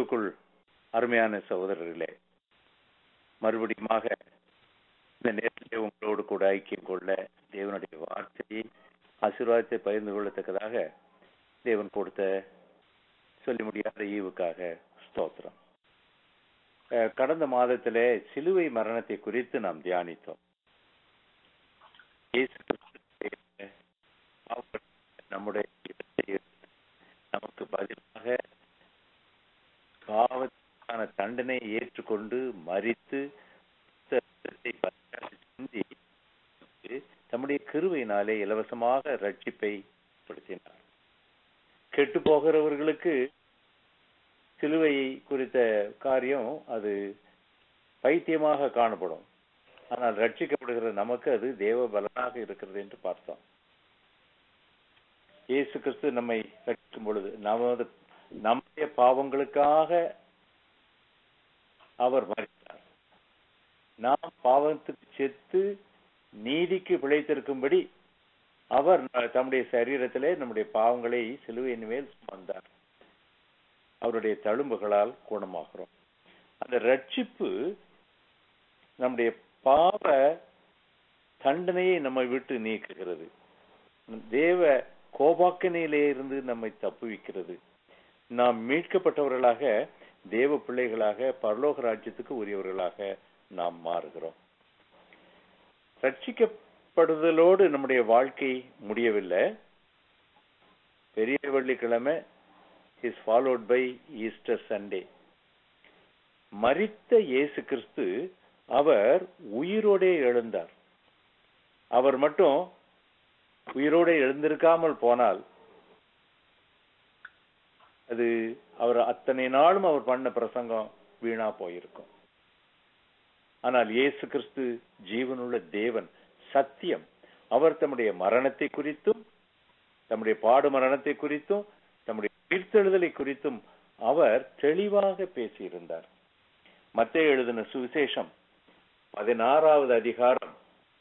கிறிஸ்துவுக்குள் அருமையான சகோதரர்களே, மறுபடியுமாக இந்த நேரத்திலே உங்களோடு கூட ஐக்கியம் கொள்ள தேவனுடைய வார்த்தையை ஆசீர்வாதத்தை பகிர்ந்து கொள்ளத்தக்கதாக தேவன் கொடுத்த சொல்லி முடியாத ஈவுக்காக ஸ்தோத்திரம். கடந்த மாதத்திலே சிலுவை மரணத்தை குறித்து நாம் தியானித்தோம். நம்முடைய நமக்கு பதிலாக பாவத்திற்கான தண்டனை ஏற்றுக்கொண்டு மரித்து சிந்தி தம்முடைய கிருபையினாலே இலவசமாக ரட்சிப்பை படுத்தினார். கெட்டு போகிறவர்களுக்கு சிலுவை குறித்த காரியம் அது பைத்தியமாக காணப்படும். ஆனால் ரட்சிக்கப்படுகிற நமக்கு அது தேவ பலனாக இருக்கிறது என்று பார்த்தோம். இயேசு கிறிஸ்து நம்மை ரட்சிக்கும் பொழுது நம்முடைய பாவங்களுக்காக அவர் மரித்தார். நாம் பாவத்துக்கு செத்து நீதிக்கு பிழைத்திருக்கும்படி அவர் தம்முடைய சரீரத்திலே நம்முடைய பாவங்களை சிலுவையின் மேல் சுமந்தார். அவருடைய தழும்புகளால் குணமாகிறோம். அந்த ரட்சிப்பு நம்முடைய பாவ தண்டனையை நம்மை விட்டு நீக்குகிறது. தேவ கோபாக்கனையிலே இருந்து நம்மை தப்புவிக்கிறது. நாம் மீட்கப்பட்டவர்களாக தேவ பிள்ளைகளாக பரலோக ராஜ்யத்துக்கு உரியவர்களாக நாம் மாறுகிறோம். ரட்சிக்கப்படுதலோடு நம்முடைய வாழ்க்கை முடியவில்லை. பெரிய வெள்ளிக்கிழமை is followed by Easter Sunday. மரித்த இயேசு கிறிஸ்து அவர் உயிரோடே எழுந்தார். அவர் மட்டும் உயிரோடு எழுந்திருக்காமல் போனால் அது அவர் அத்தனை நாளும் அவர் பண்ண பிரசங்கம் வீணா போயிருக்கும். ஆனால் இயேசு கிறிஸ்து ஜீவனுள்ள தேவன், சத்தியம். அவர் தம்முடைய மரணத்தை குறித்தும் தம்முடைய பாடு மரணத்தை குறித்தும் தம்முடைய உயிர்த்தெழுதலை குறித்தும் அவர் தெளிவாக பேசியிருந்தார். மத்தேயு எழுதின சுவிசேஷம் 16வது அதிகாரம்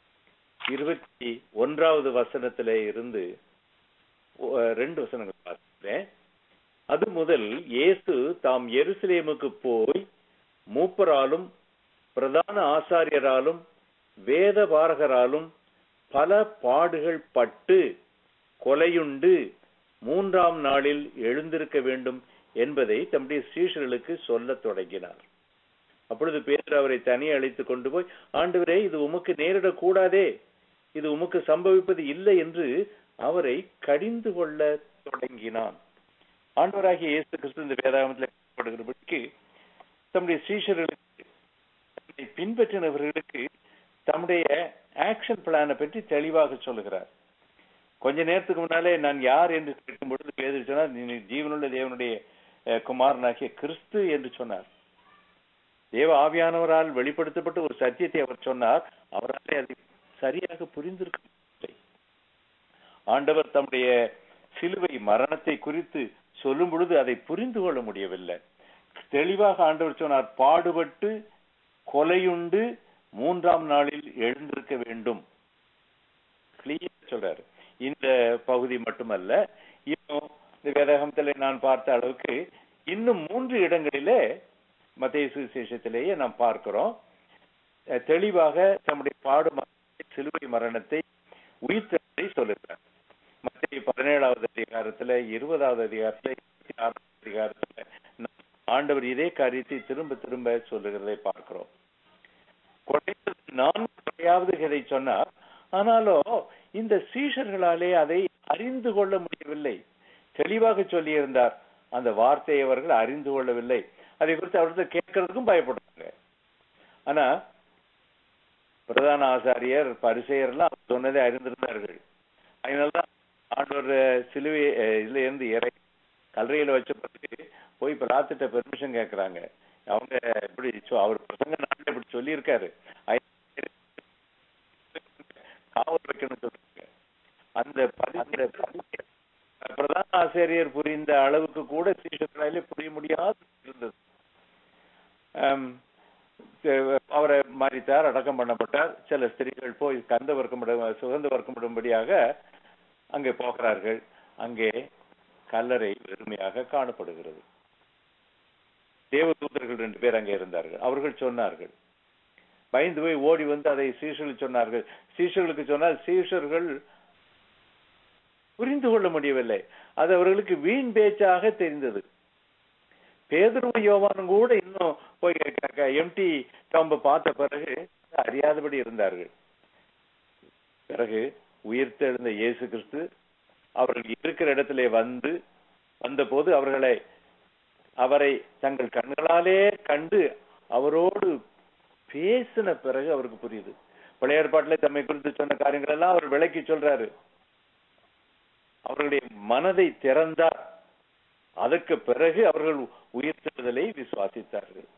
21வது வசனத்திலே இருந்து 2 வசனங்கள் பார்க்கிறேன். அது முதல் இயேசு தாம் எருசலேமுக்கு போய் மூப்பராலும் பிரதான ஆசாரியராலும் வேத பாரகராலும் பல பாடுகள் பட்டு கொலையுண்டு 3ஆம் நாளில் எழுந்திருக்க வேண்டும் என்பதை தம்முடைய சீஷர்களுக்கு சொல்லத் தொடங்கினார். அப்பொழுது பேதுரு அவரை தனியே அழைத்துக் கொண்டு போய், ஆண்டவரே, இது உமக்கு நேரிடக்கூடாதே, இது உமக்கு சம்பவிப்பது இல்லை என்று அவரை கடிந்து கொள்ள தொடங்கினான். ஆண்டவராகிய இயேசு கிறிஸ்து இந்த வேதாகமத்தில் கட்டப்படுகிறபடிக்கு தம்முடைய சீஷர்களுக்கு, பின்பற்றினவர்களுக்கு தம்முடைய ஆக்ஷன் பிளானை பற்றி தெளிவாக சொல்லுகிறார். கொஞ்ச நேரத்துக்கு முன்னாலே நான் யார் என்று கேட்கும் பொழுது பேதுரு சொன்னார், நீ ஜீவனுள்ள தேவனுடைய குமாரனாகிய கிறிஸ்து என்று சொன்னார். தேவ ஆவியானவரால் வெளிப்படுத்தப்பட்ட ஒரு சத்தியத்தை அவர் சொன்னார். அவராலே அதை சரியாக புரிந்திருக்கவில்லை. ஆண்டவர் தம்முடைய சிலுவை மரணத்தை குறித்து சொல்லும் பொழுது அதை புரிந்து கொள்ள முடியவில்லை. தெளிவாக ஆண்டவர் சொன்னார், பாடுபட்டு கொலையுண்டு 3ஆம் நாளில் எழுந்திருக்க வேண்டும். கிளியர் சொல்றாரு. இந்த பகுதி மட்டுமல்ல, இன்னும் இந்த வேதாகமத்திலே நான் பார்த்த அளவுக்கு இன்னும் 3 இடங்களிலே மத்தேயு சுவிசேஷத்திலேயே நாம் பார்க்கிறோம். தெளிவாக தம்முடைய பாடு சிலுவை மரணத்தை உயிர்த்தெழுதலை சொல்லுகிறார். மத்தேயு 17வது அதிகாரத்துல 20வது அதிகாரத்துல 26வது அதிகாரத்துல ஆண்டவர் இதே காரியத்தை திரும்ப திரும்ப சொல்லுகிறதை பார்க்கிறோம். நான் குறையாவது இதை சொன்னார். ஆனாலும் இந்த சீஷர்களாலே அதை அறிந்து கொள்ள முடியவில்லை. தெளிவாக சொல்லியிருந்தார், அந்த வார்த்தையை அவர்கள் அறிந்து கொள்ளவில்லை. அதை குறித்து அவர்கள் கேட்கறதுக்கும் பயப்படுறாங்க. ஆனா பிரதான ஆசாரியர் பரிசேயர்லாம் சொன்னதை அறிந்திருந்தார்கள். அதனாலதான் ஆண்டவர் சிலுவை இதுல இருந்து கல்லறையில வச்ச பிறகு போய் பிரார்த்திட்ட பெர்மிஷன் கேட்கிறாங்க. அவங்க எப்படி அவர் பிரசங்க நாட்டில் இப்படி சொல்லியிருக்காரு, காவல் வைக்கணும்னு சொல்றாங்க. அந்த பிரதான ஆசிரியர் புரிந்த அளவுக்கு கூட சீஷர்களாலே புரிய முடியாது இருந்தது. அவரை மரித்தார், அடக்கம் பண்ணப்பட்டார். சில ஸ்திரீகள் போய் சுகந்த வர்க்கமிடும்படியாக அங்கே போகிறார்கள். அங்கே கல்லறை வெறுமையாக காணப்படுகிறது. தேவதூதர்கள் 2 பேர் அங்கே இருந்தார்கள். அவர்கள் சொன்னார்கள். பயந்து போய் ஓடி வந்து அதை சீஷர்களுக்கு சொன்னார்கள். சீஷர்களுக்கு சொன்னால் சீஷர்கள் புரிந்து கொள்ள முடியவில்லை. அது அவர்களுக்கு வீண் பேச்சாக தெரிந்தது. பேதுருவும் யோவானும் கூட இன்னும் போய் எம்டி டாம்ப பார்த்த பிறகு அறியாதபடி இருந்தார்கள். பிறகு உயிர்த்தெழுந்த இயேசு கிறிஸ்து அவர்கள் இருக்கிற இடத்திலே வந்தபோது அவரை தங்கள் கண்களாலே கண்டு அவரோடு பேசின பிறகு அவருக்கு புரியுது. பழைய ஏற்பாட்டிலே தம்மை குறித்து சொன்ன காரியங்கள் எல்லாம் அவர் விளக்கி சொல்றாரு. அவர்களுடைய மனதை திறந்தார். அதற்கு பிறகு அவர்கள் உயிர்த்தெழுதலை விசுவாசித்தார்கள்.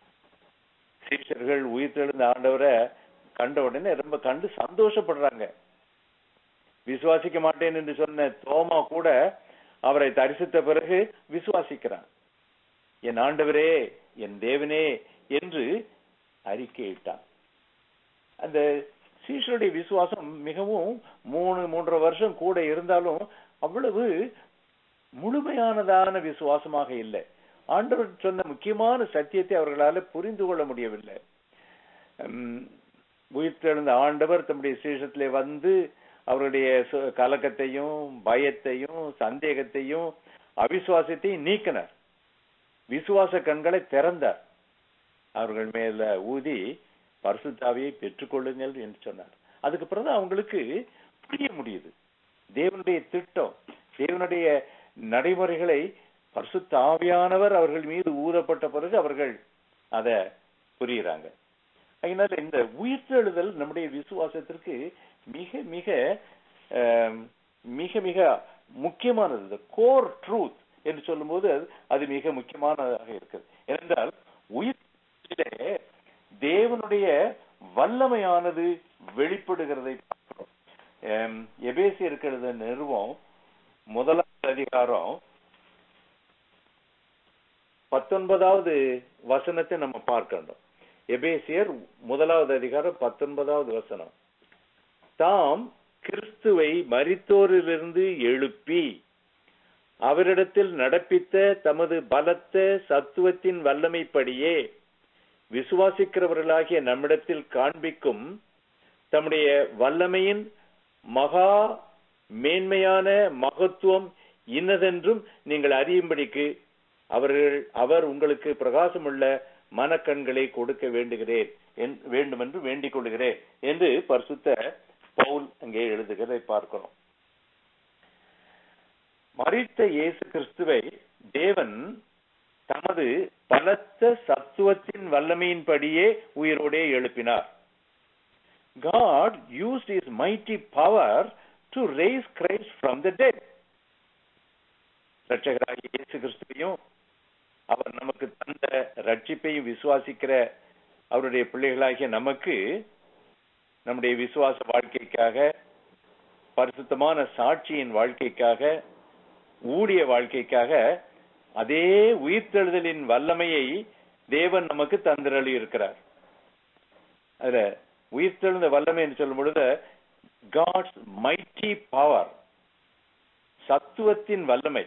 சீஷர்கள் உயிர்த்தெழுந்த ஆண்டவரை கண்ட உடனே ரொம்ப கண்டு சந்தோஷப்படுறாங்க. விசுவாசிக்க மாட்டேன் என்று சொன்ன தோமா கூட அவரை தரிசித்த பிறகு விசுவாசிக்கிறான். என் ஆண்டவரே, என் தேவனே என்று அறிக்கையிட்டான். அந்த சீஷருடைய விசுவாசம் மிகவும் 3.5 வருஷம் கூட இருந்தாலும் அவ்வளவு முழுமையானதான விசுவாசமாக இல்லை. ஆண்டவர் சொன்ன முக்கியமான சத்தியத்தை அவர்களால் புரிந்து கொள்ள முடியவில்லை. உயிர்த்தெழுந்த ஆண்டவர் தம்முடைய சீஷத்திலே வந்து அவருடைய கலக்கத்தையும் பயத்தையும் சந்தேகத்தையும் அவிசுவாசத்தையும் நீக்கினார். விசுவாச கண்களை திறந்தார். அவர்கள் மேல ஊதி பரிசுத்த ஆவியை பெற்றுக்கொள்ளுங்கள் என்று சொன்னார். அதுக்கு பிறகு அவங்களுக்கு புரிய முடியுது தேவனுடைய திட்டம், தேவனுடைய நடைமுறைகளை. பரிசுத்த ஆவியானவர் அவர்கள் மீது ஊதப்பட்ட பிறகு அவர்கள் அத புரியுறாங்க. அதனால இந்த உயிர்த்தெழுதல் நம்முடைய விசுவாசத்திற்கு மிக மிக மிக மிக முக்கியமானது. கோர் ட்ரூத் என்று சொல்லும் போது அது மிக முக்கியமானதாக இருக்குது. ஏனென்றால் உயிர்த்தெழுதலே தேவனுடைய வல்லமையானது வெளிப்படுகிறதை பார்க்கிறோம். எபேசியருக்கு எழுதின நிருபம் 1 அதிகாரம் 19வது வசனத்தை நம்ம பார்க்கணும். எபேசியர் 1 அதிகாரம் 19வது வசனம். தாம் கிறிஸ்துவை மரித்தோரிலிருந்து எழுப்பி அவரிடத்தில் நடப்பித்த தமது பலத்த சத்துவத்தின் வல்லமைப்படியே விசுவாசிக்கிறவர்களாகிய நம்மிடத்தில் காண்பிக்கும் தம்முடைய வல்லமையின் மகா மேன்மையான மகத்துவம் இன்னதென்றும் நீங்கள் அறியும்படிக்கு அவர் உங்களுக்கு பிரகாசமுள்ள மனக்கண்களை கொடுக்க வேண்டும் என்று வேண்டிக் கொள்கிறேன் என்று பரிசுத்த பவுல் அங்கே எழுதுகிறதை பார்க்கிறோம். மரித்த இயேசு கிறிஸ்துவை தேவன் தமது பலத்த சத்துவத்தின் வல்லமையின்படியே உயிரோடே எழுப்பினார். God used his mighty power to raise Christ from the dead. இரட்சகராகிய இயேசு கிறிஸ்துவையும் அவர் நமக்கு தந்த ரட்சிப்பையும் விசுவாசிக்கிற அவருடைய பிள்ளைகளாகிய நமக்கு நம்முடைய விசுவாச வாழ்க்கைக்காக, பரிசுத்தமான சாட்சியின் வாழ்க்கைக்காக, ஊழிய வாழ்க்கைக்காக அதே உயிர்த்தெழுதலின் வல்லமையை தேவன் நமக்கு தந்திரளி இருக்கிறார். அதுல உயிர்த்தெழுந்த வல்லமை என்று சொல்லும் பொழுது காட்ஸ் மைட்டி பவர், சத்துவத்தின் வல்லமை.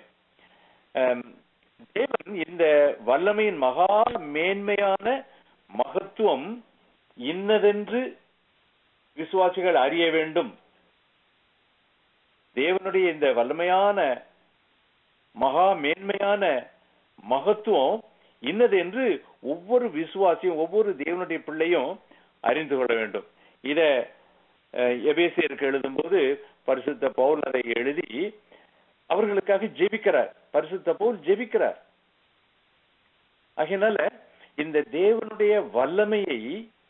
தேவன் இந்த வல்லமையின் மகா மேன்மையான மகத்துவம் இன்னதென்று விசுவாசிகள் அறிய வேண்டும். தேவனுடைய இந்த வல்லமையான மகா மேன்மையான மகத்துவம் இன்னது என்று ஒவ்வொரு விசுவாசியும் ஒவ்வொரு தேவனுடைய பிள்ளையும் அறிந்து கொள்ள வேண்டும். இத எபேசியருக்கு எழுதும் போது பரிசுத்த பவுல் அதை எழுதி அவர்களுக்காக ஜெபிக்கிறார். பரிசுத்த பவுல் ஜெபிக்கிறார். ஆகையினால இந்த தேவனுடைய வல்லமையை,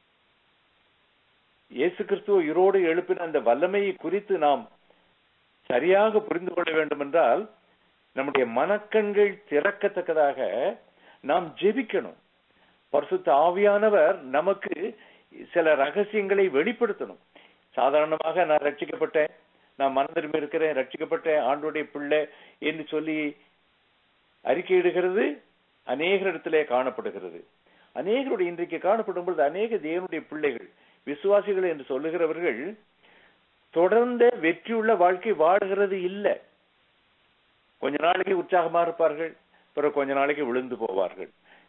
இயேசு கிறிஸ்துவ உயிரோடு எழுப்பின அந்த வல்லமையை குறித்து நாம் சரியாக புரிந்து கொள்ள வேண்டும் என்றால் நம்முடைய மனக்கண்கள் திறக்கத்தக்கதாக நாம் ஜெபிக்கணும். பரிசுத்த ஆவியானவர் நமக்கு சில ரகசியங்களை வெளிப்படுத்தணும். சாதாரணமாக நான் ரட்சிக்கப்பட்டேன், நான் மனதிரும்பி இருக்கிறேன், ரட்சிக்கப்பட்டேன், ஆண்டவருடைய பிள்ளை என்று சொல்லி அறிக்கையிடுகிறது அநேகரிடத்திலே காணப்படுகிறது. அநேகருடைய இன்றைக்கு காணப்படும் பொழுது அநேக தேவனுடைய பிள்ளைகள், விசுவாசிகள் என்று சொல்லுகிறவர்கள் தொடர்ந்த வெற்றியுள்ள வாழ்க்கை வாழுகிறது இல்லை. கொஞ்ச நாளைக்கு உற்சாகமா இருப்பார்கள், பிறகு கொஞ்ச நாளைக்கு விழுந்து போவார்கள்.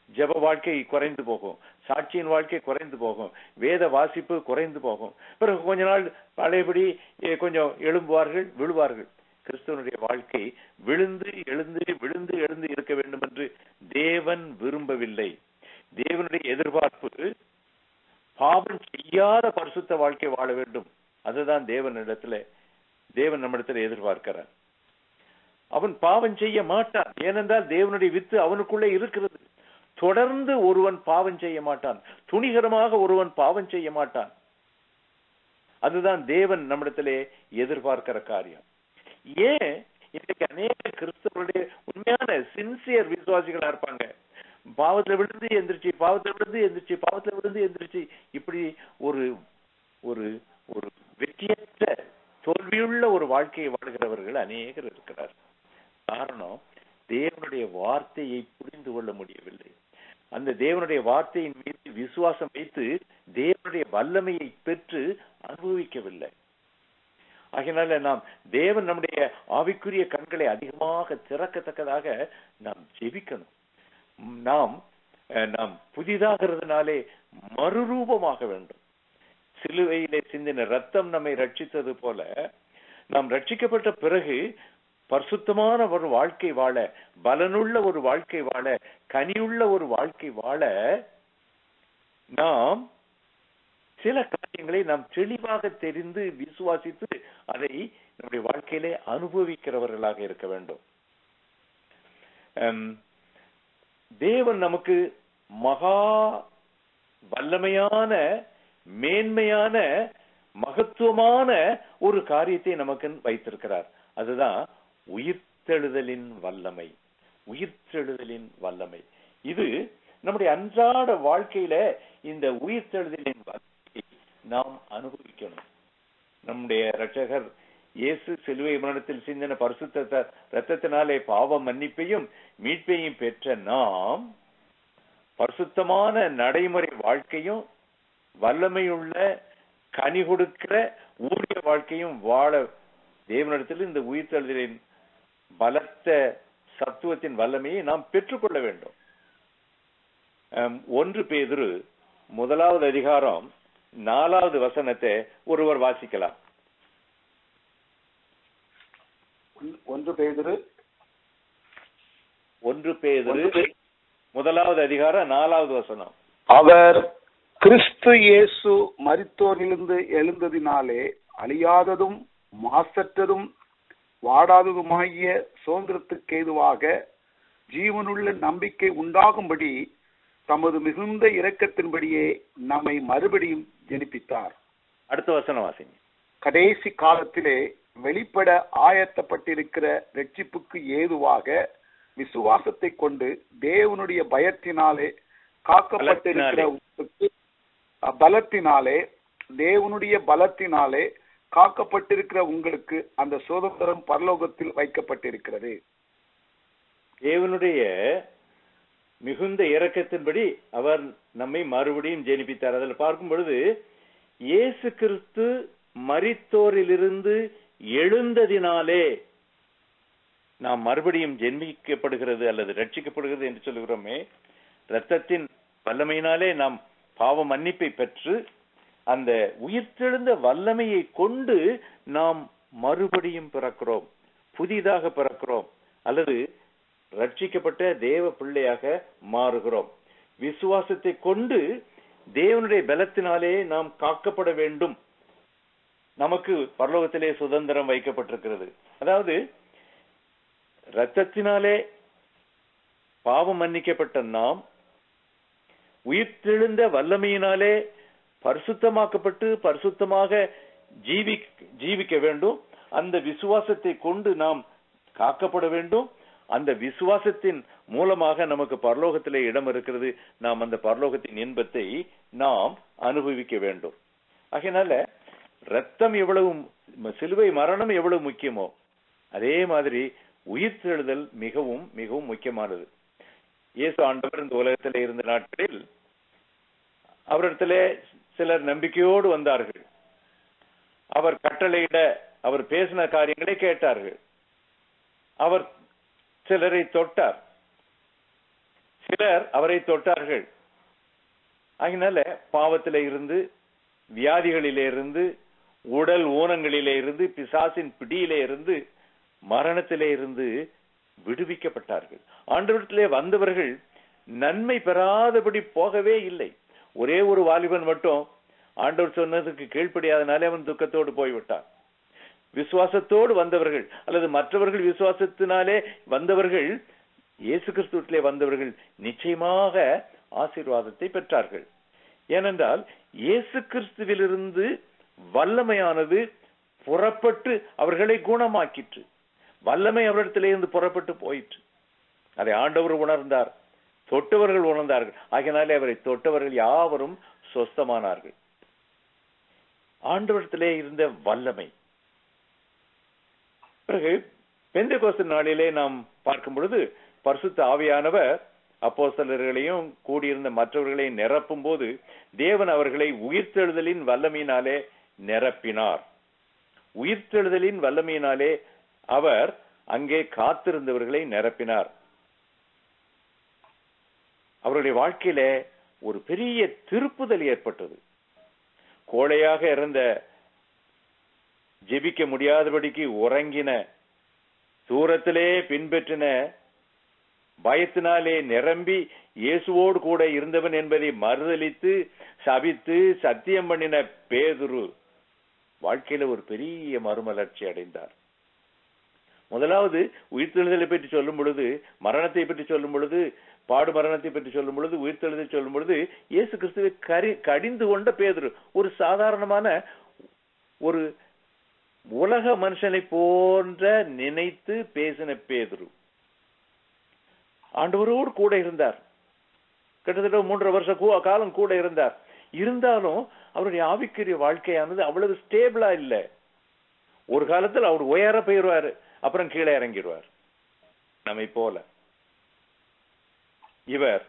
ஜெப வாழ்க்கை குறைந்து போகும், சாட்சியின் வாழ்க்கை குறைந்து போகும், வேத வாசிப்பு குறைந்து போகும். பிறகு கொஞ்ச நாள் பழையபடி கொஞ்சம் எழும்புவார்கள், விழுவார்கள். கிறிஸ்துவனுடைய வாழ்க்கை விழுந்து எழுந்து விழுந்து எழுந்து இருக்க வேண்டும் என்று தேவன் விரும்பவில்லை. தேவனுடைய எதிர்பார்ப்பு பாவம் செய்யாத பரிசுத்த வாழ்க்கை வாழ வேண்டும். அதுதான் தேவன் நம்மிடத்துல எதிர்பார்க்கிறார். அவன் பாவம் செய்ய மாட்டான், ஏனென்றால் தேவனுடைய வித்து அவனுக்குள்ளே இருக்கிறது. தொடர்ந்து ஒருவன் பாவம் செய்ய மாட்டான், துணிகரமாக ஒருவன் பாவம் செய்ய மாட்டான். அதுதான் தேவன் நம்மிடத்திலே எதிர்பார்க்கிற காரியம். ஏன் இன்றைக்கு அநேக கிறிஸ்தவர்களுடைய உண்மையான சின்சியர் விசுவாசிகளா இருப்பாங்க, பாவத்துல விழுந்து எந்திரிச்சு, பாவத்துல விழுந்து எந்திரிச்சு, பாவத்துல விழுந்து எந்திரிச்சு, இப்படி ஒரு ஒரு ஒரு வெற்றியற்ற தோல்வியுள்ள ஒரு வாழ்க்கையை வாழ்கிறவர்கள் அநேகர் இருக்கிறார். காரணம், தேவனுடைய வார்த்தையை புரிந்து கொள்ள முடியவில்லை. அந்த தேவனுடைய வார்த்தையின் மீது விசுவாசம் வைத்து தேவனுடைய வல்லமையை பெற்று அனுபவிக்கவில்லை. ஆகையினால நாம் தேவன் நம்முடைய ஆவிக்குரிய கண்களை அதிகமாக திறக்கத்தக்கதாக நாம் ஜெபிக்கணும். நாம் புதிதாகிறதுனாலே மறுரூபமாக வேண்டும். சிலுவையிலே சிந்தின ரத்தம் நம்மை ரட்சித்தது போல நாம் ரட்சிக்கப்பட்ட பிறகு பரிசுத்தமான ஒரு வாழ்க்கை வாழ, பலனுள்ள ஒரு வாழ்க்கை வாழ, கனியுள்ள ஒரு வாழ்க்கை வாழ நாம் சில காரியங்களை நாம் தெளிவாக தெரிந்து விசுவாசித்து அதை நம்முடைய வாழ்க்கையிலே அனுபவிக்கிறவர்களாக இருக்க வேண்டும். தேவன் நமக்கு மகா வல்லமையான, மேன்மையான, மகத்துவமான ஒரு காரியத்தை நமக்கு வைத்திருக்கிறார். அதுதான் உயிர்த்தெழுதலின் வல்லமை. உயிர்த்தெழுதலின் வல்லமை இது நம்முடைய அன்றாட வாழ்க்கையில இந்த உயிர்த்தெழுதலின் வல்லமையை நாம் அனுபவிக்கணும். நம்முடைய இரட்சகர் இயேசு சிலுவை மரணத்தில் சிந்தின பரிசுத்த இரத்தத்தினாலே பாவ மன்னிப்பையும் மீட்பையும் பெற்ற நாம் பரிசுத்தமான நடைமுறை வாழ்க்கையும் வல்லமையுள்ள கனி கொடுக்கிற ஊழிய வாழ்க்கையும் வாழ தேவனிடத்தில் இந்த உயிர்த்தெழுதலின் பலத்த சத்துவத்தின் வல்லமையை நாம் பெற்றுக்கொள்ள வேண்டும். 1 பேதுரு 1வது அதிகாரம் 4வது வசனத்தை ஒருவர் வாசிக்கலாம். 1 பேதுரு 1வது அதிகாரம் 4வது வசனம். அவர் கிறிஸ்து இயேசு மரித்தோரிலிருந்து எழுந்ததினாலே அழியாததும் மாசற்றதும் வாடாததுமாகிய சுதந்திரத்துக்கு ஏதுவாக ஜீவனுள்ள நம்பிக்கை உண்டாகும்படி தமது மிகுந்த இரக்கத்தின்படியே நம்மை மறுபடியும் ஜெனிப்பித்தார். அடுத்த வசனம் வாசிங்க. கடைசி காலத்திலே வெளிப்பட ஆயத்தப்பட்டிருக்கிற ரட்சிப்புக்கு ஏதுவாக விசுவாசத்தை கொண்டு தேவனுடைய பயத்தினாலே காக்கப்பட்டிருக்கிற தேவனுடைய பலத்தினாலே காக்கப்பட்டிருக்கிற உங்களுக்கு அந்த சுதந்திரம் பரலோகத்தில் வைக்கப்பட்டிருக்கிறது. தேவனுடைய மிகுந்த இரக்கத்தின்படி அவர் நம்மை மறுபடியும் ஜெனிப்பித்தார். அதில் பார்க்கும் பொழுது இயேசு கிறிஸ்து மரித்தோரிலிருந்து எழுந்ததினாலே நாம் மறுபடியும் ஜென்மிக்கப்படுகிறது அல்லது ரட்சிக்கப்படுகிறது என்று சொல்லுகிறோமே, இரத்தத்தின் வல்லமையினாலே நாம் பாவ மன்னிப்பை பெற்று அந்த உயிர்த்தெழுந்த வல்லமையை கொண்டு நாம் மறுபடியும் பிறக்கிறோம், புதிதாக பிறக்கிறோம் அல்லது ரட்சிக்கப்பட்ட தேவ பிள்ளையாக மாறுகிறோம். விசுவாசத்தை கொண்டு தேவனுடைய பலத்தினாலே நாம் காக்கப்பட வேண்டும். நமக்கு பரலோகத்திலே சுதந்திரம் வைக்கப்பட்டிருக்கிறது. அதாவது இரத்தத்தினாலே பாவம் மன்னிக்கப்பட்ட நாம் உயிர்த்தெழுந்த வல்லமையினாலே பரிசுத்தமாக்கப்பட்டு பரிசுத்தமாக ஜீவிக்க வேண்டும். அந்த விசுவாசத்தை கொண்டு நாம் காக்கப்பட வேண்டும். அந்த விசுவாசத்தின் மூலமாக நமக்கு பரலோகத்திலே இடம் இருக்கிறது. நாம் அந்த பரலோகத்தின் இன்பத்தை நாம் அனுபவிக்க வேண்டும். ஆகையினால ரத்தம் எவ்வளவு, சிலுவை மரணம் எவ்வளவு முக்கியமோ அதே மாதிரி உயிர்த்தெழுதல் மிகவும் மிகவும் முக்கியமானது. இயேசு ஆண்டவர் இந்த உலகத்திலே இருந்த நாட்களில் அவரிடத்திலே சிலர் நம்பிக்கையோடு வந்தார்கள். அவர் கட்டளையிட, அவர் பேசின காரியங்களை கேட்டார்கள். அவர் சிலரை தொட்டார். சிலர் அவரை தொட்டார்கள். அதனால பாவத்திலே இருந்து, வியாதிகளிலே இருந்து, உடல் ஊனங்களிலே இருந்து, பிசாசின் பிடியிலே இருந்து, மரணத்திலே இருந்து விடுவிக்கப்பட்டார்கள். ஆண்டவரிடத்திலே வந்தவர்கள் நன்மை பெறாதபடி போகவே இல்லை. ஒரே ஒரு வாலிபன் மட்டும் ஆண்டவர் சொன்னதுக்கு கீழ்ப்படியாதனாலே அவன் துக்கத்தோடு போய்விட்டான். விசுவாசத்தோடு வந்தவர்கள் அல்லது மற்றவர்கள் விசுவாசத்தினாலே வந்தவர்கள், இயேசு கிறிஸ்துவிலே வந்தவர்கள் நிச்சயமாக ஆசீர்வாதத்தை பெற்றார்கள். ஏனென்றால் இயேசு கிறிஸ்துவிலிருந்து வல்லமையானது புறப்பட்டு அவர்களை குணமாக்கிற்று. வல்லமை அவரிடத்திலிருந்து புறப்பட்டு போயிற்று. அதை ஆண்டவர் உணர்ந்தார், தொட்டவர்கள் உணர்ந்தார்கள். ஆகையினாலே அவரை தொட்டவர்கள் யாவரும் சொஸ்தமானார்கள். ஆண்டவரிடத்திலே இருந்த வல்லமை. பிறகு பெந்தெகோஸ்து நாளிலே நாம் பார்க்கும் பொழுது பரிசுத்த ஆவியானவர் அப்போஸ்தலர்களையும் கூடியிருந்த மற்றவர்களையும் நிரப்பும் போது தேவன் அவர்களை உயிர்த்தெழுதலின் வல்லமையினாலே நிரப்பினார். உயிர்த்தெழுதலின் வல்லமையினாலே அவர் அங்கே காத்திருந்தவர்களை நிரப்பினார். அவருடைய வாழ்க்கையில ஒரு பெரிய திருப்புதல் ஏற்பட்டது. கோழையாக இருந்த, ஜெபிக்க முடியாதபடிக்கு உறங்கின, தூரத்திலே பின்பற்றின, பயத்தினாலே நிரம்பி இயேசுவோடு கூட இருந்தவன் என்பதை மறுதலித்து சபித்து சத்தியம் பண்ணின பேதுரு வாழ்க்கையில ஒரு பெரிய மறுமலர்ச்சி அடைந்தார். முதலாவது உயிர்த்தெழுதலை பற்றி சொல்லும் பொழுது, மரணத்தை பற்றி சொல்லும் பொழுது, பாடு மரணத்தை பற்றி சொல்லும் பொழுது, உயிர்த்தெழுதலை சொல்லும் பொழுது இயேசு கிறிஸ்துவை கடிந்து கொண்ட பேதுரு, ஒரு சாதாரணமான ஒரு உலக மனுஷனை போன்ற நினைத்து பேசின பேதுரு ஆண்டவரோடு கூட இருந்தார். கிட்டத்தட்ட 3.5 வருஷ காலம் கூட இருந்தார். இருந்தாலும் அவருடைய ஆவிக்குரிய வாழ்க்கையானது அவ்வளவு ஸ்டேபிளா இல்ல. ஒரு காலத்தில் அவர் உயர போயிடுவாரு, அப்புறம் கீழே இறங்கிடுவார். நம்மை போல இவர்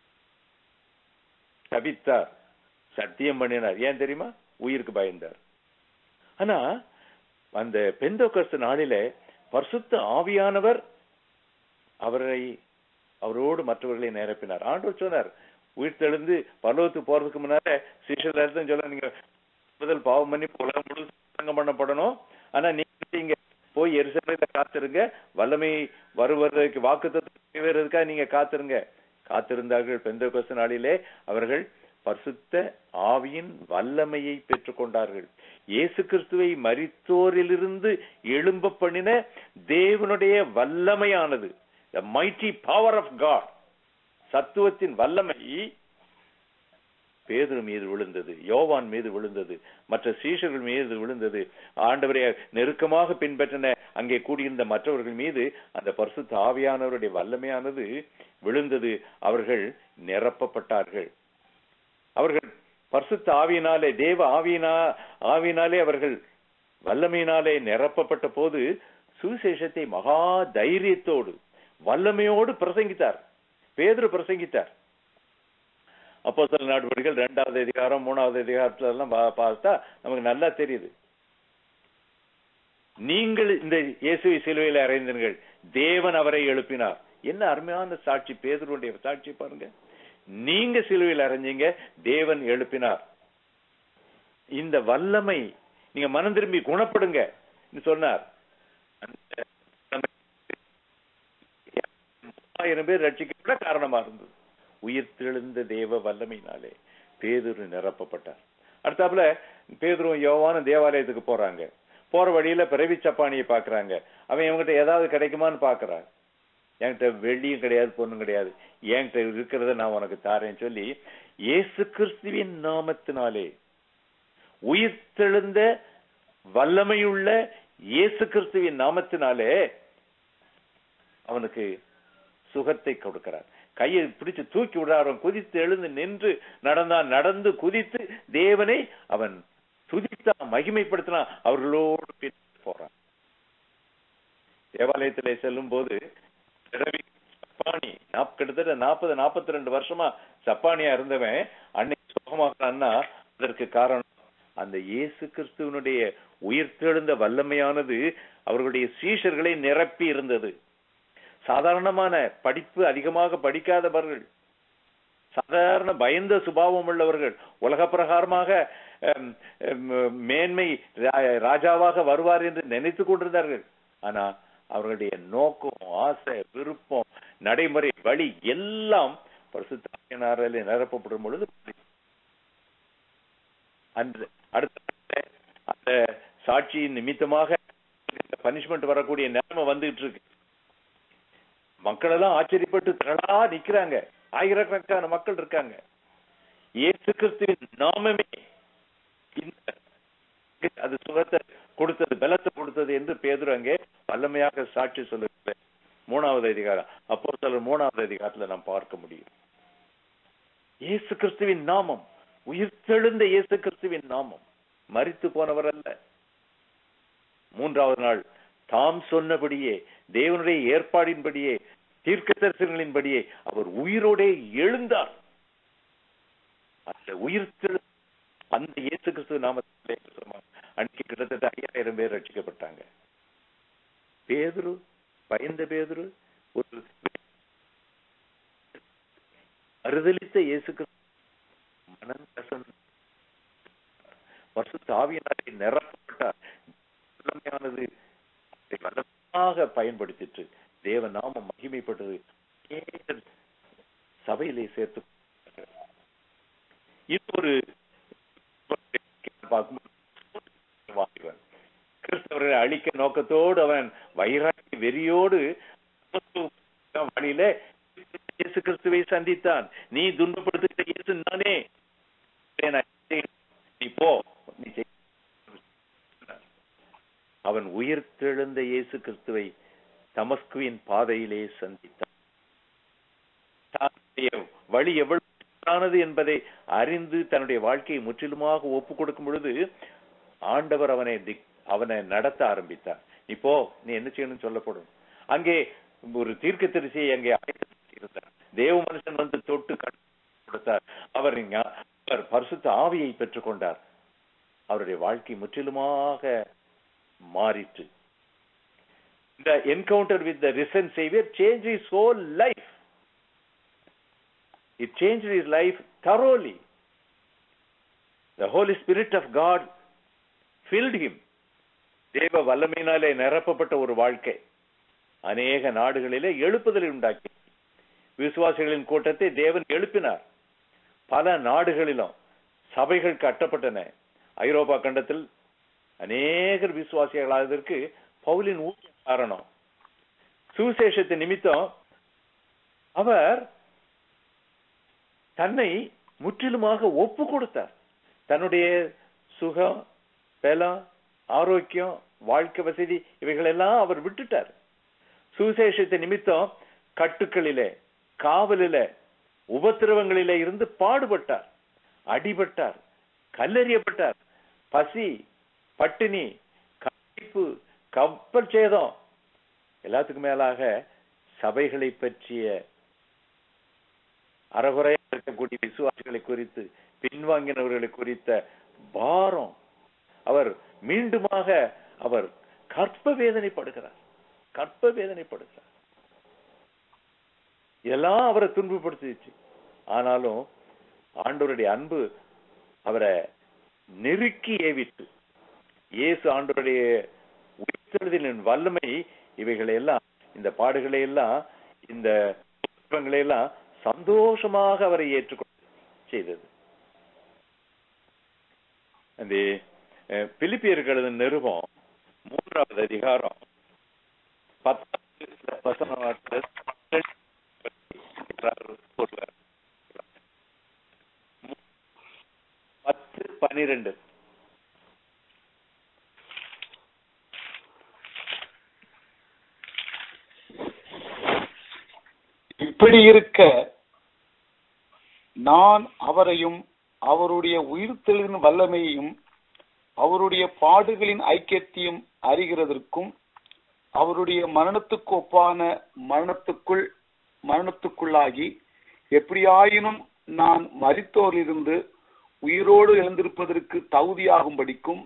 தபித்தார், சத்தியம் பண்ணினார். ஏன் தெரியுமா? உயிருக்கு பயந்தார். ஆனா அந்த பெந்தெகோஸ்து நாளிலே பரிசுத்த ஆவியானவர் அவரோடு மற்றவர்களை நிரப்பினார். ஆண்டவர் சொன்னார், உயிர்த்தெழுந்து பரலோகத்துக்கு போறதுக்கு முன்னால சீஷர்கள் சொல்ல, நீங்க முதல் பாவம் பண்ணி உலகம் முழுவதும் சங்கம் பண்ணப்படணும். ஆனா நீங்க போய் எருசலேமில காத்திருங்க, வல்லமை வருவதற்கு வாக்குத்தத்தம் நிறைவேறதுக்காக நீங்க காத்திருங்க. காத்திருந்தார்கள். பெந்தெகோஸ்து நாளிலே அவர்கள் பரிசுத்த ஆவியின் வல்லமையை பெற்றுக் கொண்டார்கள். இயேசு கிறிஸ்துவை மரித்தோரிலிருந்து எழும்ப பண்ணின தேவனுடைய வல்லமையானது, the mighty power of God, சத்துவத்தின் வல்லமை பேதுரு மீது விழுந்தது, யோவான் மீது விழுந்தது, மற்ற சீஷர்கள் மீது விழுந்தது. ஆண்டவரை நெருக்கமாக பின்பற்றின அங்கே கூடியிருந்த மற்றவர்கள் மீது அந்த பரிசுத்த ஆவியானவருடைய வல்லமையானது விழுந்தது. அவர்கள் நிரப்பப்பட்டார்கள். அவர்கள் பரிசுத்த ஆவியினாலே, தேவ ஆவியினாலே அவர்கள் வல்லமையினாலே நிரப்பப்பட்ட போது சுவிசேஷத்தை மகா தைரியத்தோடு வல்லமையோடு பிரசங்கித்தார். பேதுரு பிரசங்கித்தார். அப்போஸ்தலர் நடவடிக்கைகள் 2வது அதிகாரம் 3வது அதிகாரத்துல எல்லாம் பார்த்தா நமக்கு நல்லா தெரியுது. நீங்கள் இந்த இயேசுவை சிலுவையில் அறைந்தீர்கள், தேவன் அவரை எழுப்பினார். என்ன அருமையான சாட்சி பேதுருடைய சாட்சி பாருங்க. நீங்க சிலுவையில் அறைஞ்சீங்க, தேவன் எழுப்பினார். இந்த வல்லமை, நீங்க மனம் திரும்பி குணப்படுங்க சொன்னார். 1000 பேர் ரட்சிக்கப்பட காரணமா இருந்தது. உயிர்த்தெழுந்த தேவ வல்லமையினாலே பேதுரு நிரப்பப்பட்டார். அடுத்தாப்புல பேதுருவும் யோவானும் தேவாலயத்துக்கு போறாங்க. போற வழியில பிறவி சப்பானியை பாக்குறாங்க. அவன் இவங்கிட்ட ஏதாவது கிடைக்குமான்னு பாக்குறான். என்கிட்ட வெள்ளியும் கிடையாது, பொண்ணும் கிடையாது, என்கிட்ட இருக்கிறத நான் உனக்கு தாரேன்னு சொல்லி இயேசு கிறிஸ்துவின் நாமத்தினாலே, உயிர்த்தெழுந்த வல்லமையுள்ள இயேசு கிறிஸ்துவின் நாமத்தினாலே அவனுக்கு சுகத்தை கொடுக்கிறார். கையை பிடிச்சு தூக்கி விடார். குதித்து எழுந்து நின்று நடந்தான். நடந்து குதித்து தேவனை அவன் துதித்தான், மகிமைப்படுத்தினான். அவர்களோடு போறான். தேவாலயத்திலே செல்லும் போது சப்பானி கிட்டத்தட்ட 40-42 வருஷமா சப்பானியா இருந்தவன் அன்னைக்கு சுகமாகறான்னா அதற்கு காரணம் அந்த இயேசு கிறிஸ்துவனுடைய உயிர்த்தெழுந்த வல்லமையானது அவர்களுடைய சீஷர்களை நிரப்பி இருந்தது. சாதாரணமான படிப்பு அதிகமாக படிக்காதவர்கள், சாதாரண பயந்த சுபாவம் உள்ளவர்கள், உலக பிரகாரமாக மேன்மை ராஜாவாக வருவார் என்று நினைத்துக் கொண்டிருந்தார்கள். ஆனா அவர்களுடைய நோக்கம், ஆசை, விருப்பம், நடைமுறை, வழி எல்லாம் பரிசுத்த ஆவியானவராலே நிரப்பப்படும் பொழுது அடுத்த அந்த சாட்சியின் நிமித்தமாக பனிஷ்மெண்ட் வரக்கூடிய நிலைமை வந்துட்டு இருக்கு. மக்கள் எல்லாம் ஆச்சரியப்பட்டு திரளா நிக்கிறாங்க. ஆயிரக்கணக்கான மக்கள் இருக்காங்க. இயேசு கிறிஸ்துவின் நாமமே அது சுகத்தை கொடுத்தது, பலத்தை கொடுத்தது என்று பேதுரு அங்கே வல்லமையாக சாட்சி சொல்லுகிற 3வது அதிகாரம், அப்போஸ்தலர் 3வது அதிகாரத்துல நாம் பார்க்க முடியும். இயேசு கிறிஸ்துவின் நாமம், உயிர்த்தெழுந்த இயேசு கிறிஸ்துவின் நாமம், மரித்து போனவர் அல்ல. 3வது நாள் தாம் சொன்னபடியே, தேவனுடைய ஏற்பாடின்படியே, தீர்க்க தரிசனங்களின்படியே அவர் உயிரோடே எழுந்தார். அந்த உயிர்த்தெழு அந்த இயேசு கிறிஸ்துவ நாமத்திலே அன்னைக்கு கிட்டத்தட்ட 5000 பேர் ரட்சிக்கப்பட்டாங்க. பேதுரு, பயந்த பேதுரு, ஒரு அறுதலித்த இயேசு கிறிஸ்து மனம் கசந்து பரிசுத்த ஆவியினாலே நிரப்பப்பட்டார். வல்லமையானது வல்லமாக பயன்படுத்திட்டு தேவ நாமம் மகிமைப்பட்டது. சபையிலே சேர்த்து இன்னொரு கிறிஸ்தவர்களை அழிக்க நோக்கத்தோடு அவன் வைராகி வெறியோடு வழியில இயேசு கிறிஸ்துவை சந்தித்தான். நீ துன்பப்படுத்துகிற இயேசு நானே, நீ போ. அவன் உயிர்த்தெழுந்த இயேசு கிறிஸ்துவை தமஸ்குவின் பாதையிலே சந்தித்தான். வழி எவ்வளவு என்பதை அறிந்து தன்னுடைய வாழ்க்கையை முற்றிலுமாக ஒப்புக் கொடுக்கும் பொழுது ஆண்டவர் அவனை நடத்த ஆரம்பித்தார். இப்போ நீ என்ன செய்யணும்னு சொல்லப்படும். அங்கே ஒரு தீர்க்கதரிசியை அங்கே இருந்தார். தேவ மனுஷன் வந்து தொட்டு கொடுத்தார். அவர் பரிசுத்த ஆவியை பெற்றுக் கொண்டார். அவருடைய வாழ்க்கை முற்றிலுமாக மாறிற்று. The encounter with the risen Savior changed his whole life. It changed his life thoroughly. The Holy Spirit of God filled him. தேவ வல்லமையினாலே நிரப்பப்பட்ட ஒரு வாழ்க்கை அநேக நாடுகளிலே எழுப்புதலை உண்டாக்கி விசுவாசிகளின் கூட்டத்தை தேவன் எழுப்பினார். பல நாடுகளிலும் சபைகள் கட்டப்பட்டன. ஐரோப்பா கண்டத்தில் அநேகர் விசுவாசிகளாவதற்கு பவுலின் ஊழியம் காரணம். சுவிசேஷத்தின் நிமித்தம் அவர் தன்னை முற்றிலுமாக ஒப்பு கொடுத்தார். தன்னுடைய சுகம், பலம், ஆரோக்கியம், வாழ்க்கை வசதி இவைகளெல்லாம் அவர் விட்டுட்டார். சுவிசேஷத்தின் நிமித்தம் கட்டுக்களிலே, காவலிலே, உபத்திரவங்களிலே இருந்து பாடுபட்டார், அடிபட்டார், கல்லெறியப்பட்டார். பசி, பட்டினி, களைப்பு, கப்பல் சேதம், எல்லாத்துக்கும் மேலாக சபைகளை பற்றிய அறகுறையாக இருக்கக்கூடிய விசுவாசிகளை குறித்து, பின்வாங்கினவர்களை குறித்த பாரம், அவர் மீண்டுமாக அவர் கற்ப வேதனைப்படுகிறார். இதெல்லாம் அவரை துன்பப்படுத்திச்சு. ஆனாலும் ஆண்டவருடைய அன்பு அவரை நெருக்கி ஏவிட்டு, இயேசு ஆண்டவருடைய உயிர்த்தெழுதலின் வல்லமை இவைகளை எல்லாம், இந்த பாடுகளை எல்லாம், இந்த துன்பங்களை எல்லாம் சந்தோஷமாக அவரை ஏற்றுக்கொண்டு செய்தது. அந்த பிலிப்பியர்கள் நிருபம் 3வது அதிகாரம் 10-12 இப்படி இருக்க நான் அவரையும் அவருடைய உயிர்த்தெழுதின் வல்லமையையும் அவருடைய பாடுகளின் ஐக்கியத்தையும் அறிகிறதற்கும் அவருடைய மரணத்துக்கு ஒப்பான மரணத்துக்குள்ளாகி எப்படியாயினும் நான் மரித்தோரிலிருந்து உயிரோடு எழுந்திருப்பதற்கு தகுதியாகும்படிக்கும்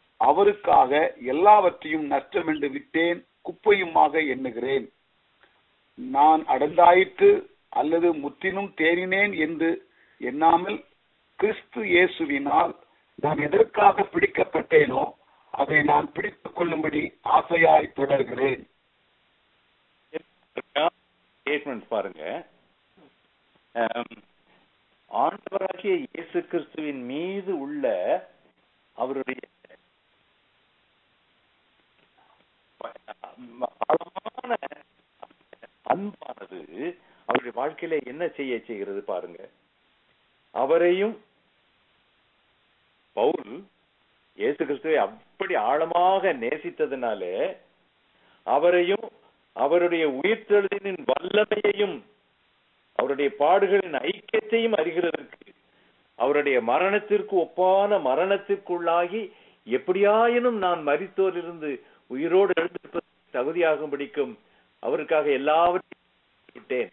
அவருக்காக எல்லாவற்றையும் நஷ்டம் என்று விட்டேன், குப்பையுமாக எண்ணுகிறேன். நான் அடர்ந்தாயிற்று அல்லது முற்றிலும் தேறினேன் என்று எண்ணாமல் கிறிஸ்து இயேசுவினால் நான் எதற்காக பிடிக்கப்பட்டேனோ அதை நான் பிடித்துக் கொள்ளும்படி ஆசையாய் தொடர்கிறேன். பாருங்க, ஆண்டவராகிய இயேசு கிறிஸ்துவின் மீது உள்ள அவருடைய ஆழமான அன்பானது அவருடைய வாழ்க்கையில என்ன செய்கிறது பாருங்க. அவரையும் பவுல் இயேசு கிறிஸ்துவை அப்படி ஆழமாக நேசித்ததுனாலே அவரையும் அவருடைய உயிர்த்தெழுதலின் வல்லமையையும் அவருடைய பாடுகளின் ஐக்கியத்தையும் அறிகிறதற்கு அவருடைய மரணத்திற்கு ஒப்பான மரணத்திற்குள்ளாகி எப்படியாயினும் நான் மரித்தோரிலிருந்து உயிரோடு எழுந்திருப்பது தகுதியாகும்படிக்கும் அவருக்காக எல்லாவற்றையும் விட்டேன்.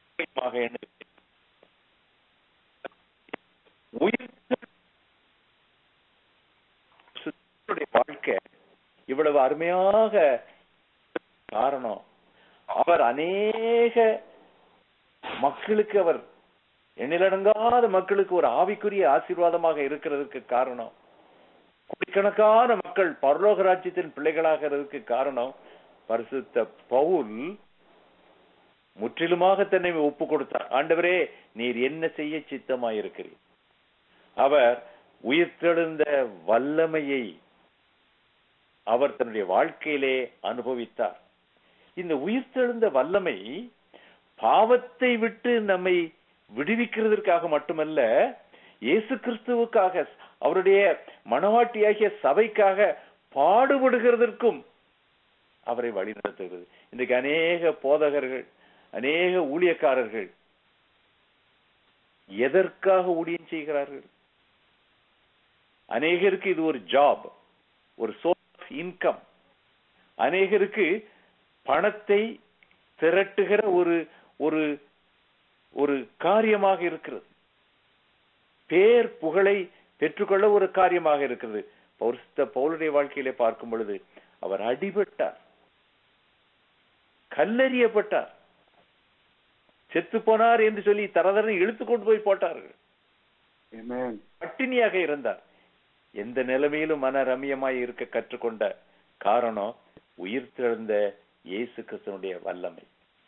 வாழ்க்கை இவ்வளவு அருமையாக காரணம் அவர் அநேக மக்களுக்கு, அவர் எண்ணிலடங்காத மக்களுக்கு ஒரு ஆவிக்குரிய ஆசீர்வாதமாக இருக்கிறதுக்கு காரணம், கோடிக்கணக்கான மக்கள் பரலோக ராஜ்யத்தின் பிள்ளைகளாக இருக்கிறதுக்கு காரணம் பரிசுத்த பவுல் முற்றிலுமாக தன்னை ஒப்பு கொடுத்தார். ஆண்டவரே, நீர் என்ன செய்ய சித்தமாயிருக்கிறீர். அவர் உயிர்த்தெழுந்த வல்லமையை அவர் தன்னுடைய வாழ்க்கையிலே அனுபவித்தார். இந்த உயிர்த்தெழுந்த வல்லமை பாவத்தை விட்டு நம்மை விடுவிக்கிறதற்காக மட்டுமல்ல, இயேசு கிறிஸ்துவுக்காக, அவருடைய மனவாட்டியாகிய சபைக்காக பாடுபடுகிறதற்கும் அவரை வழிநடத்துகிறது. இன்றைக்கு அநேக போதகர்கள், அநேக ஊழியக்காரர்கள் எதற்காக ஊழியம் செய்கிறார்கள்? அநேகருக்கு இது ஒரு ஜாப், ஒரு சோர்ஸ் ஆஃப் இன்கம். அநேகருக்கு பணத்தை திரட்டுகிற ஒரு ஒரு ஒரு காரியமாக இருக்கிறது. பேர் புகழை பெற்றுக்கொள்ள ஒரு காரியமாக இருக்கிறது. பவுலுடைய வாழ்க்கையிலே பார்க்கும் பொழுது அவர் அடிபட்டார், கல்லெறியப்பட்டார், செத்து போனார் என்று சொல்லி தரதரனை இழுத்து கொண்டு போய் போட்டார்கள். பட்டினியாக இருந்தார். எந்த நிலைமையிலும் மன ரம்யமாய் இருக்க கற்றுக்கொண்ட காரணம் உயிர்த்தெழுந்த இயேசு கிறிஸ்துவினுடைய வல்லமை.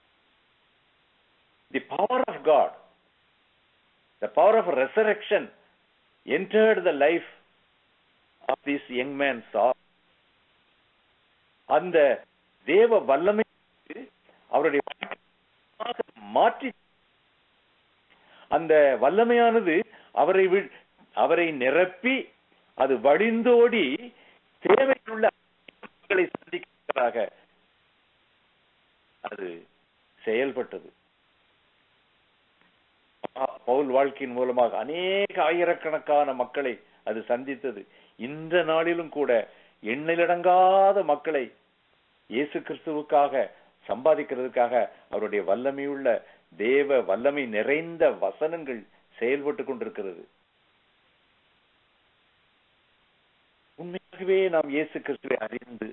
The power of God, the power of resurrection entered the life of this young man Saul. அந்த தேவ வல்லமை அவருடைய மாற்றி, அந்த வல்லமையானது அவரை நிரப்பி அது வழிந்தோடி தேவையுள்ள மக்களை சந்திக்கிறதாக அது செயல்பட்டது. பவுல் வாழ்க்கையின் மூலமாக அநேக ஆயிரக்கணக்கான மக்களை அது சந்தித்தது. இந்த நாளிலும் கூட எண்ணிலடங்காத மக்களை இயேசு கிறிஸ்துவுக்காக சம்பாதிக்கிறதுக்காக அவருடைய வல்லமையுள்ள தேவ வல்லமை நிறைந்த வசனங்கள் செயல்பட்டு கொண்டிருக்கிறது. உண்மையாகவே நாம் இயேசு கிறிஸ்துவை அறிந்து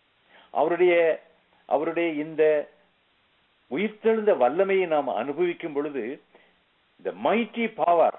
அவருடைய இந்த உயிர்த்தெழுந்த வல்லமையை நாம் அனுபவிக்கும் பொழுது, the mighty power,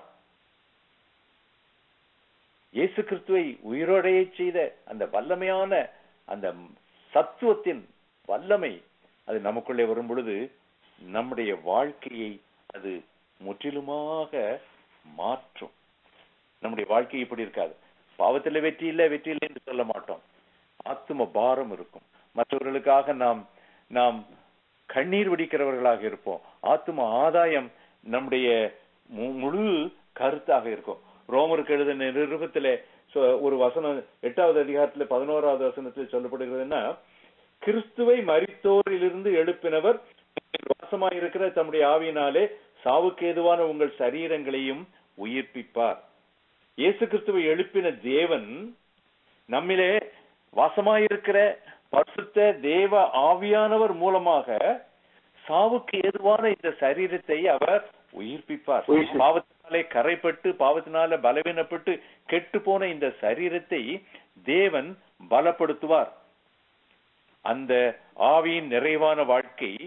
இயேசு கிறிஸ்துவை உயிரோடைய செய்த அந்த வல்லமையான அந்த சத்துவத்தின் வல்லமை அது நமக்குள்ளே வரும் பொழுது நம்முடைய வாழ்க்கையை அது முற்றிலுமாக மாற்றும். நம்முடைய வாழ்க்கை இப்படி இருக்காது. பாவத்தில் வெற்றி இல்லை என்று சொல்ல மாட்டோம். ஆத்தும பாரம் இருக்கும். மற்றவர்களுக்காக நாம் கண்ணீர் வடிக்கிறவர்களாக இருப்போம். ஆத்தும ஆதாயம் நம்முடைய முழு கருத்தாக இருக்கும். ரோமருக்கு எழுதின நிருபத்திலே ஒரு வசனம் 8வது அதிகாரத்துல 11வது வசனத்தில் சொல்லப்படுகிறதுன்னா, கிறிஸ்துவை மரித்தோரிலிருந்து எழுப்பினவர் வாசமாயிருக்கிற தம்முடைய ஆவியினாலே சாவுக்கு ஏதுவான உங்கள் சரீரங்களையும் உயிர்ப்பிப்பார். இயேசு கிறிஸ்துவை எழுப்பின தேவன் நம்மிலே வாசமாயிருக்கிற பரிசுத்த தேவ ஆவியானவர் மூலமாக சாவுக்கு ஏதுவான இந்த சரீரத்தை அவர் உயிர்ப்பிப்பார். பாவத்தினாலே கரைப்பட்டு பாவத்தினால பலவீனப்பட்டு கெட்டு போன இந்த சரீரத்தை தேவன் பலப்படுத்துவார். அந்த ஆவியின் நிறைவான வாழ்க்கை,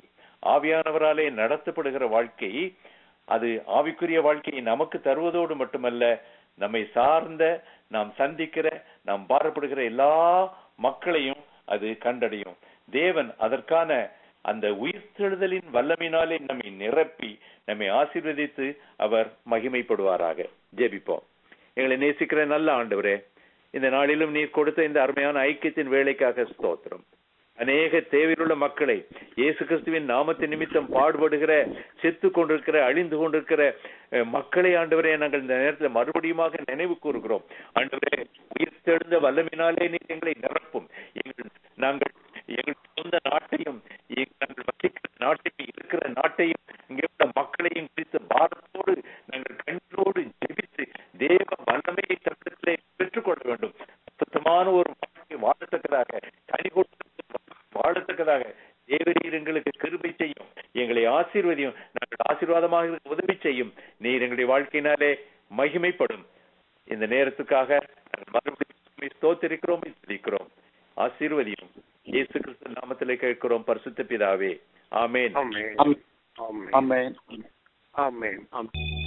ஆவியானவராலே நடத்தப்படுகிற வாழ்க்கை, அது ஆவிக்குரிய வாழ்க்கையை நமக்கு தருவதோடு மட்டுமல்ல, நம்மை சார்ந்த, நாம் சந்திக்கிற, நாம் பாரப்படுகிற எல்லா மக்களையும் அது கண்டடையும். தேவன் அதற்கான அந்த உயிர்த்தெழுதலின் வல்லமையினாலே நம்மை நிரப்பி நம்மை ஆசீர்வதித்து அவர் மகிமைப்படுவாராக. ஜெபிப்போம். எங்களை நேசிக்கிற நல்ல ஆண்டவரே, இந்த நாளிலும் நீர் கொடுத்த இந்த அருமையான ஐக்கியத்தின் வேலைக்காக ஸ்தோத்திரம். அநேக தேவையுள்ள மக்களை இயேசு கிறிஸ்துவின் நாமத்தின் நிமித்தம் பாடுபடுகிற, செத்து கொண்டிருக்கிற, அழிந்து கொண்டிருக்கிற மக்களை ஆண்டவரே நாங்கள் இந்த நேரத்தில் மறுபடியுமாக நினைவு கூறுகிறோம். ஆண்டவரே, உயிர்த்தெழுந்த வல்லமினாலே நீர் எங்களை நிரப்பும். நாங்கள் எங்கள் சொந்த நாட்டையும், நாங்கள் வசிக்கிற நாட்டையும், இருக்கிற நாட்டையும், இங்கே உள்ள மக்களையும் குறித்து பாரத்தோடு நாங்கள் கண்ணோடு ஜெபித்து தேவ வல்லமையை தப்பிலே பெற்றுக்கொள்ள வேண்டும். சுத்தமான ஒரு வாழ்க்கை வாழத்தக்கதாக, கனி வாழத்தக்கதாக தேவரீர் எங்களுக்கு கிருபை செய்யும். எங்களை ஆசீர்வதியும். நாங்கள் ஆசீர்வாதமாக உதவி செய்யும். நீர் எங்களுடைய வாழ்க்கையினாலே மகிமைப்படும். இந்த நேரத்துக்காக மறுபடியும் ஸ்தோத்திரிக்கிறோம், இருக்கிறோம். ஆசீர்வதியும். இயேசு கிறிஸ்து நாமத்திலே கேட்கிறோம் பரிசுத்த பிதாவே. ஆமென். ஆமென். ஆமென். ஆமென்.